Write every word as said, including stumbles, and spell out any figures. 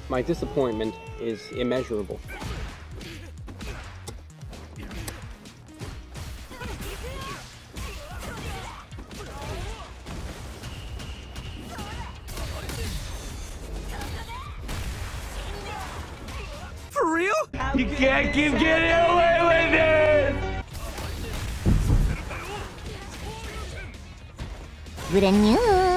My disappointment is immeasurable. For real? You can't keep getting away with it! Brand new.